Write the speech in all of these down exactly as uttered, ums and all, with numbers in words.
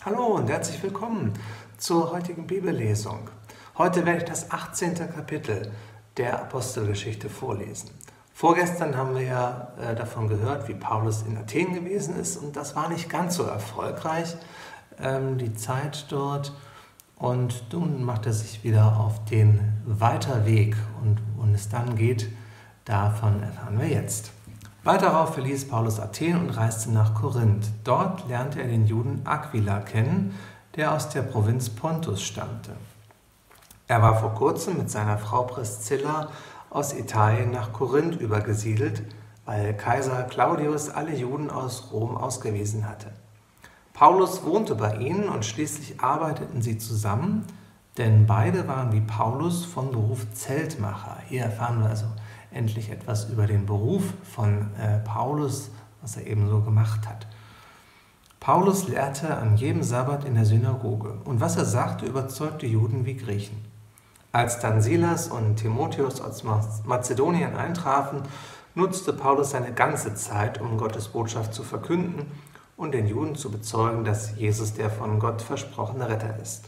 Hallo und herzlich willkommen zur heutigen Bibellesung. Heute werde ich das achtzehnte Kapitel der Apostelgeschichte vorlesen. Vorgestern haben wir ja äh, davon gehört, wie Paulus in Athen gewesen ist, und das war nicht ganz so erfolgreich, ähm, die Zeit dort. Und nun macht er sich wieder auf den Weiterweg, und wohin es dann geht, davon erfahren wir jetzt. Bald darauf verließ Paulus Athen und reiste nach Korinth. Dort lernte er den Juden Aquila kennen, der aus der Provinz Pontus stammte. Er war vor kurzem mit seiner Frau Priscilla aus Italien nach Korinth übergesiedelt, weil Kaiser Claudius alle Juden aus Rom ausgewiesen hatte. Paulus wohnte bei ihnen und schließlich arbeiteten sie zusammen, denn beide waren wie Paulus von Beruf Zeltmacher. Hier erfahren wir also endlich etwas über den Beruf von äh, Paulus, was er eben so gemacht hat. Paulus lehrte an jedem Sabbat in der Synagoge, und was er sagte, überzeugte Juden wie Griechen. Als dann Silas und Timotheus aus Mazedonien eintrafen, nutzte Paulus seine ganze Zeit, um Gottes Botschaft zu verkünden und den Juden zu bezeugen, dass Jesus der von Gott versprochene Retter ist.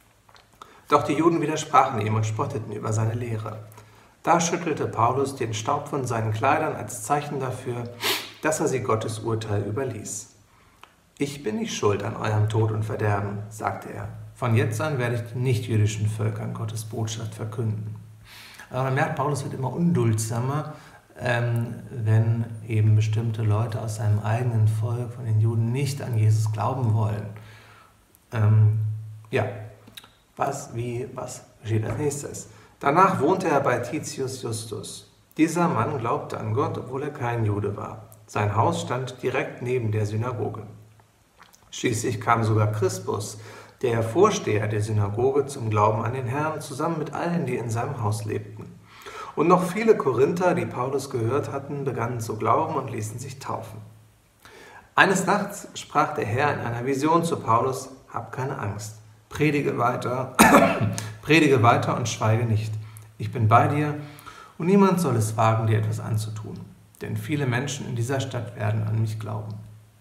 Doch die Juden widersprachen ihm und spotteten über seine Lehre. Da schüttelte Paulus den Staub von seinen Kleidern als Zeichen dafür, dass er sie Gottes Urteil überließ. Ich bin nicht schuld an eurem Tod und Verderben, sagte er. Von jetzt an werde ich den nichtjüdischen Völkern Gottes Botschaft verkünden. Aber man merkt, Paulus wird immer unduldsamer, ähm, wenn eben bestimmte Leute aus seinem eigenen Volk, von den Juden, nicht an Jesus glauben wollen. Ähm, ja, was, wie, was geschieht als nächstes? Danach wohnte er bei Titius Justus. Dieser Mann glaubte an Gott, obwohl er kein Jude war. Sein Haus stand direkt neben der Synagoge. Schließlich kam sogar Crispus, der Vorsteher der Synagoge, zum Glauben an den Herrn, zusammen mit allen, die in seinem Haus lebten. Und noch viele Korinther, die Paulus gehört hatten, begannen zu glauben und ließen sich taufen. Eines Nachts sprach der Herr in einer Vision zu Paulus: Hab keine Angst. Predige weiter, predige weiter und schweige nicht. Ich bin bei dir, und niemand soll es wagen, dir etwas anzutun, denn viele Menschen in dieser Stadt werden an mich glauben.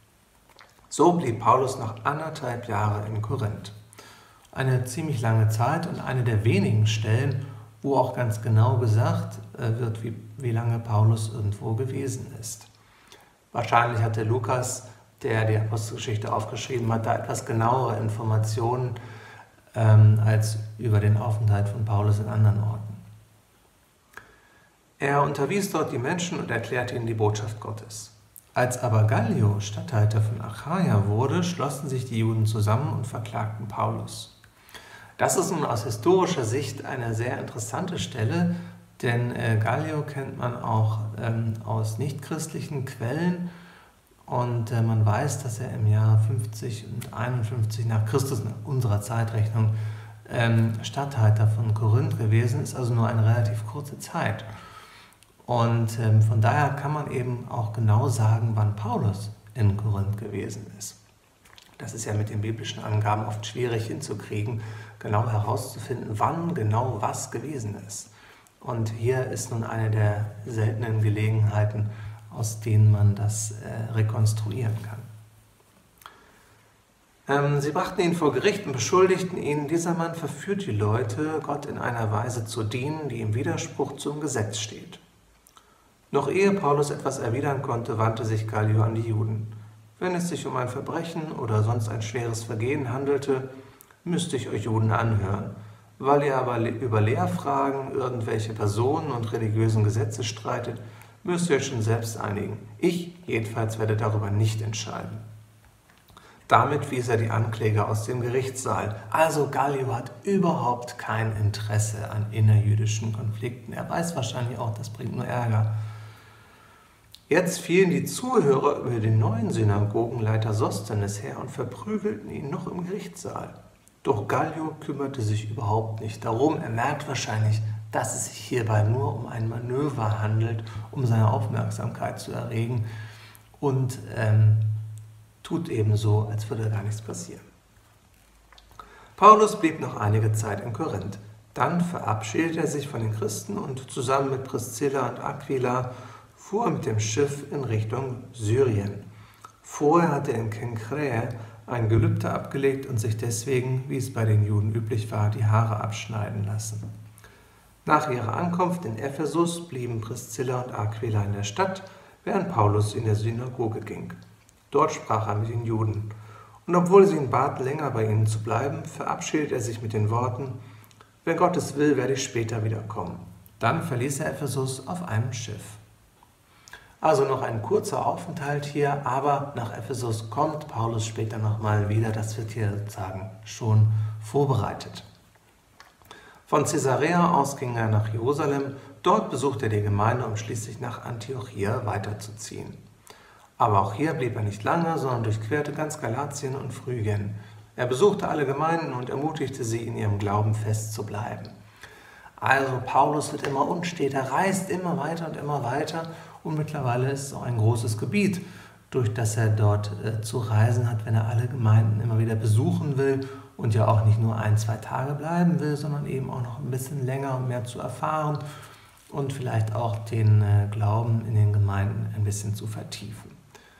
So blieb Paulus noch anderthalb Jahre in Korinth. Eine ziemlich lange Zeit und eine der wenigen Stellen, wo auch ganz genau gesagt wird, wie, wie lange Paulus irgendwo gewesen ist. Wahrscheinlich hatte Lukas, der die Apostelgeschichte aufgeschrieben hat, da etwas genauere Informationen ähm, als über den Aufenthalt von Paulus in anderen Orten. Er unterwies dort die Menschen und erklärte ihnen die Botschaft Gottes. Als aber Gallio Statthalter von Achaia wurde, schlossen sich die Juden zusammen und verklagten Paulus. Das ist nun aus historischer Sicht eine sehr interessante Stelle, denn äh, Gallio kennt man auch ähm, aus nichtchristlichen Quellen. Und äh, man weiß, dass er im Jahr fünfzig und einundfünfzig nach Christus, nach unserer Zeitrechnung, ähm, Statthalter von Korinth gewesen ist, also nur eine relativ kurze Zeit. Und ähm, von daher kann man eben auch genau sagen, wann Paulus in Korinth gewesen ist. Das ist ja mit den biblischen Angaben oft schwierig hinzukriegen, genau herauszufinden, wann genau was gewesen ist. Und hier ist nun eine der seltenen Gelegenheiten, aus denen man das äh, rekonstruieren kann. Ähm, sie brachten ihn vor Gericht und beschuldigten ihn, dieser Mann verführt die Leute, Gott in einer Weise zu dienen, die im Widerspruch zum Gesetz steht. Noch ehe Paulus etwas erwidern konnte, wandte sich Gallio an die Juden. Wenn es sich um ein Verbrechen oder sonst ein schweres Vergehen handelte, müsste ich euch Juden anhören. Weil ihr aber über Lehrfragen, irgendwelche Personen und religiösen Gesetze streitet, müsst ihr euch schon selbst einigen. Ich jedenfalls werde darüber nicht entscheiden. Damit wies er die Ankläger aus dem Gerichtssaal. Also Gallio hat überhaupt kein Interesse an innerjüdischen Konflikten. Er weiß wahrscheinlich auch, das bringt nur Ärger. Jetzt fielen die Zuhörer über den neuen Synagogenleiter Sosthenes her und verprügelten ihn noch im Gerichtssaal. Doch Gallio kümmerte sich überhaupt nicht darum. Er merkt wahrscheinlich, dass es sich hierbei nur um ein Manöver handelt, um seine Aufmerksamkeit zu erregen, und ähm, tut eben so, als würde gar nichts passieren. Paulus blieb noch einige Zeit in Korinth. Dann verabschiedete er sich von den Christen und zusammen mit Priscilla und Aquila fuhr er mit dem Schiff in Richtung Syrien. Vorher hatte er in Kenkräe ein Gelübde abgelegt und sich deswegen, wie es bei den Juden üblich war, die Haare abschneiden lassen. Nach ihrer Ankunft in Ephesus blieben Priscilla und Aquila in der Stadt, während Paulus in der Synagoge ging. Dort sprach er mit den Juden. Und obwohl sie ihn baten, länger bei ihnen zu bleiben, verabschiedet er sich mit den Worten: Wenn Gott es will, werde ich später wiederkommen. Dann verließ er Ephesus auf einem Schiff. Also noch ein kurzer Aufenthalt hier, aber nach Ephesus kommt Paulus später nochmal wieder. Das wird hier sozusagen schon vorbereitet. Von Caesarea aus ging er nach Jerusalem. Dort besuchte er die Gemeinde, um schließlich nach Antiochia weiterzuziehen. Aber auch hier blieb er nicht lange, sondern durchquerte ganz Galatien und Phrygien. Er besuchte alle Gemeinden und ermutigte sie, in ihrem Glauben fest zu bleiben. Also Paulus wird immer unsteter, reist immer weiter und immer weiter und mittlerweile ist es auch ein großes Gebiet, durch das er dort äh, zu reisen hat, wenn er alle Gemeinden immer wieder besuchen will und ja auch nicht nur ein, zwei Tage bleiben will, sondern eben auch noch ein bisschen länger, um mehr zu erfahren und vielleicht auch den äh, Glauben in den Gemeinden ein bisschen zu vertiefen.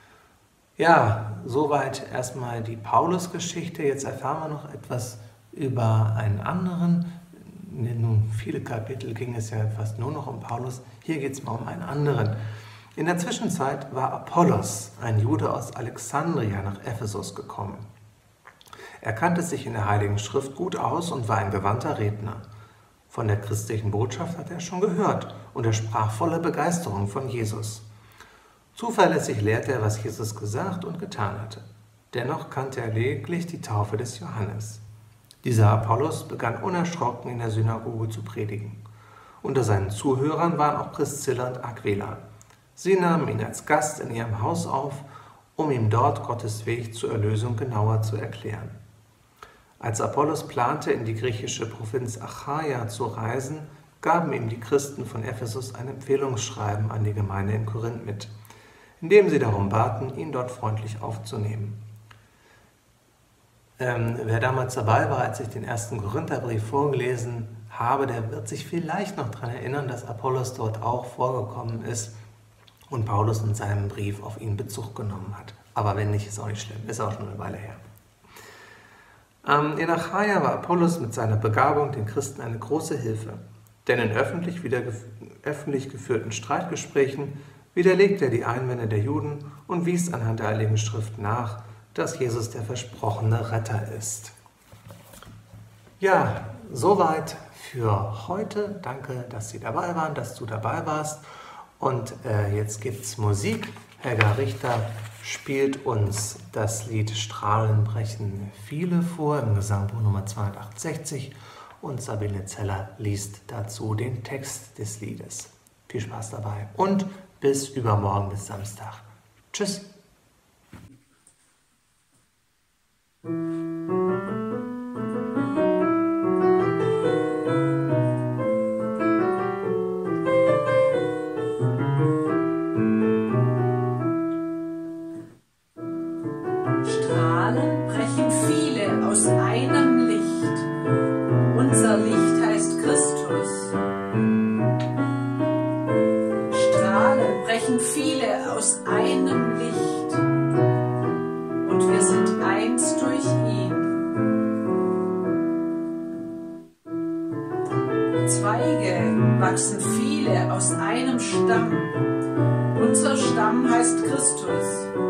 Ja, soweit erstmal die Paulus-Geschichte. Jetzt erfahren wir noch etwas über einen anderen. Nun, viele Kapitel ging es ja fast nur noch um Paulus. Hier geht es mal um einen anderen. In der Zwischenzeit war Apollos, ein Jude aus Alexandria, nach Ephesus gekommen. Er kannte sich in der Heiligen Schrift gut aus und war ein gewandter Redner. Von der christlichen Botschaft hat er schon gehört und er sprach voller Begeisterung von Jesus. Zuverlässig lehrte er, was Jesus gesagt und getan hatte. Dennoch kannte er lediglich die Taufe des Johannes. Dieser Apollos begann unerschrocken in der Synagoge zu predigen. Unter seinen Zuhörern waren auch Priscilla und Aquila. Sie nahmen ihn als Gast in ihrem Haus auf, um ihm dort Gottes Weg zur Erlösung genauer zu erklären. Als Apollos plante, in die griechische Provinz Achaia zu reisen, gaben ihm die Christen von Ephesus ein Empfehlungsschreiben an die Gemeinde in Korinth mit, in dem sie darum baten, ihn dort freundlich aufzunehmen. Ähm, wer damals dabei war, als ich den ersten Korintherbrief vorgelesen habe, der wird sich vielleicht noch daran erinnern, dass Apollos dort auch vorgekommen ist und Paulus in seinem Brief auf ihn Bezug genommen hat. Aber wenn nicht, ist auch nicht schlimm, ist auch schon eine Weile her. Ähm, in Achaia war Apollos mit seiner Begabung den Christen eine große Hilfe, denn in öffentlich, wieder, öffentlich geführten Streitgesprächen widerlegte er die Einwände der Juden und wies anhand der Heiligen Schrift nach, dass Jesus der versprochene Retter ist. Ja, soweit für heute. Danke, dass Sie dabei waren, dass du dabei warst. Und äh, jetzt gibt es Musik. Helga Richter spielt uns das Lied Strahlen brechen viele vor im Gesangbuch Nummer zweihundertachtundsechzig und Sabine Zeller liest dazu den Text des Liedes. Viel Spaß dabei und bis übermorgen, bis Samstag. Tschüss. Strahlen brechen viele aus einem Licht. Unser Licht heißt Christus. Strahlen brechen viele aus einem Licht. Und wir sind eins durch ihn. Zweige wachsen viele aus einem Stamm. Unser Stamm heißt Christus.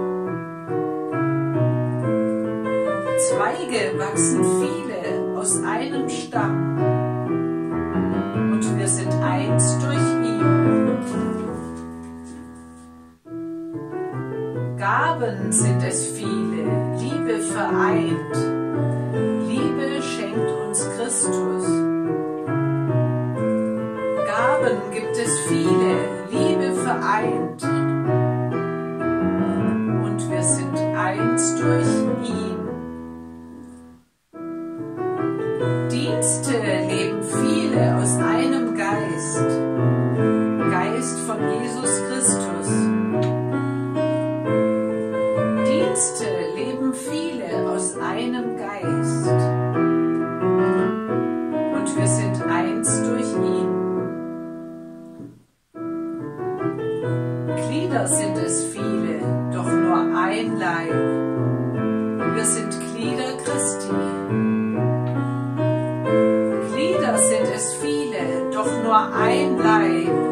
Zweige wachsen viele aus einem Stamm. Und wir sind eins durch ihn. Gaben sind es viele, Liebe vereint. Liebe schenkt uns Christus. Gaben gibt es viele, Liebe vereint. Und wir sind eins durch ihn. Dienste leben viele aus einem Geist. Geist von Jesus Christus. Dienste leben viele aus einem Geist. Und wir sind eins durch ihn. Glieder sind es viele, doch nur ein Leib. Wir sind nur ein Leib.